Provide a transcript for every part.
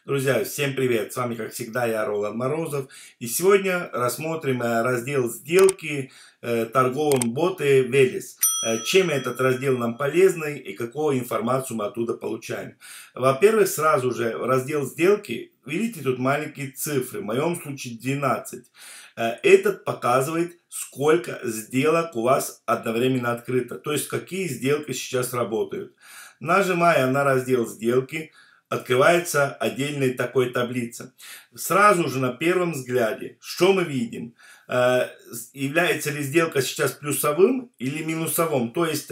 Друзья, всем привет! С вами, как всегда, я Роланд Морозов. И сегодня рассмотрим раздел сделки торговом боте Велес. Чем этот раздел нам полезный и какую информацию мы оттуда получаем. Во-первых, сразу же раздел сделки. Видите, тут маленькие цифры. В моем случае 12. Этот показывает, сколько сделок у вас одновременно открыто. То есть, какие сделки сейчас работают. Нажимая на раздел сделки, открывается отдельная такой таблица. Сразу же на первом взгляде, что мы видим? Является ли сделка сейчас плюсовым или минусовым? То есть,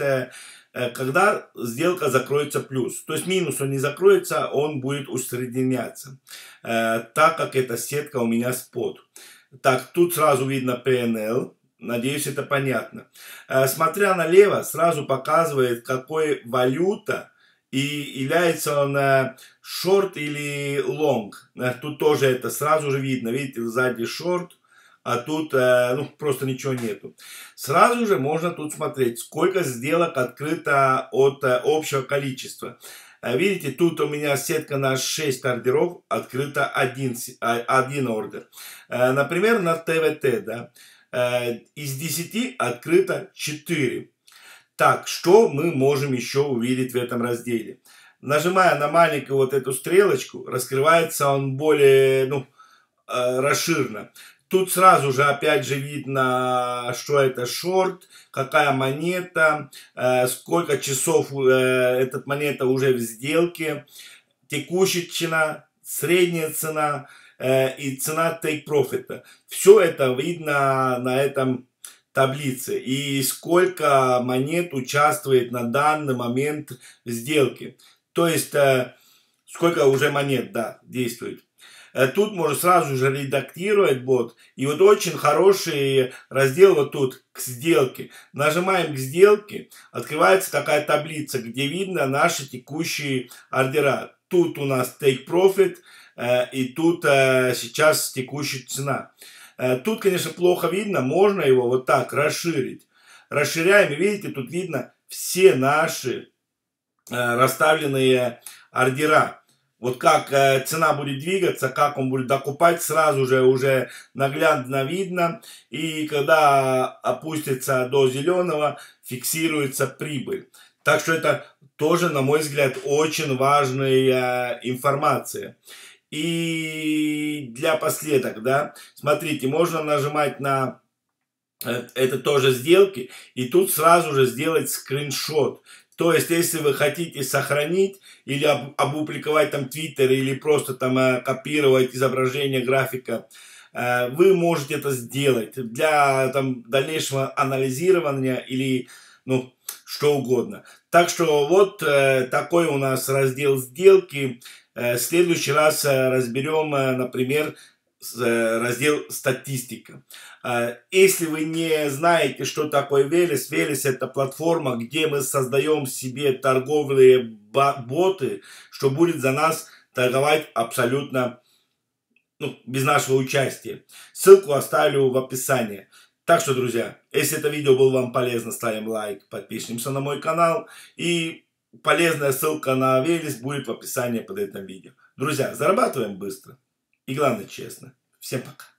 когда сделка закроется плюс. То есть, минус он не закроется, он будет усредняться. Так как эта сетка у меня спот. Так, тут сразу видно PNL. Надеюсь, это понятно. Смотря налево, сразу показывает, какой валюта. И является он шорт или лонг. Тут тоже это сразу же видно. Видите, сзади шорт, а тут просто ничего нету. Сразу же можно тут смотреть, сколько сделок открыто от общего количества. Видите, тут у меня сетка на 6 ордеров, открыто один ордер. Например, на ТВТ, да, из 10 открыто 4. Так, что мы можем еще увидеть в этом разделе? Нажимая на маленькую вот эту стрелочку, раскрывается он более расширенно. Тут сразу же опять же видно, что это шорт, какая монета, сколько часов эта монета уже в сделке, текущая цена, средняя цена и цена take profit. Все это видно на этом таблице и сколько монет участвует на данный момент в сделке. То есть, сколько уже монет, да, действует. Тут можно сразу же редактировать бот. И вот очень хороший раздел вот тут, к сделке. Нажимаем к сделке, открывается такая таблица, где видно наши текущие ордера. Тут у нас take profit, и тут сейчас текущая цена. Тут, конечно, плохо видно, можно его вот так расширить. Расширяем, и видите, тут видно все наши расставленные ордера. Вот как цена будет двигаться, как он будет докупать, сразу же уже наглядно видно. И когда опустится до зеленого, фиксируется прибыль. Так что это тоже, на мой взгляд, очень важная информация. И для последок, да, смотрите, можно нажимать на это тоже сделки, и тут сразу же сделать скриншот. То есть, если вы хотите сохранить или опубликовать там Twitter или просто там копировать изображение графика, вы можете это сделать для там дальнейшего анализирования или что угодно. Так что вот такой у нас раздел сделки. В следующий раз разберем, например, раздел статистика. Если вы не знаете, что такое Велес, Велес это платформа, где мы создаем себе торговые боты, что будет за нас торговать абсолютно без нашего участия. Ссылку оставлю в описании. Так что, друзья, если это видео было вам полезно, ставим лайк, подпишемся на мой канал. И полезная ссылка на Велес будет в описании под этим видео. Друзья, зарабатываем быстро. И главное, честно. Всем пока.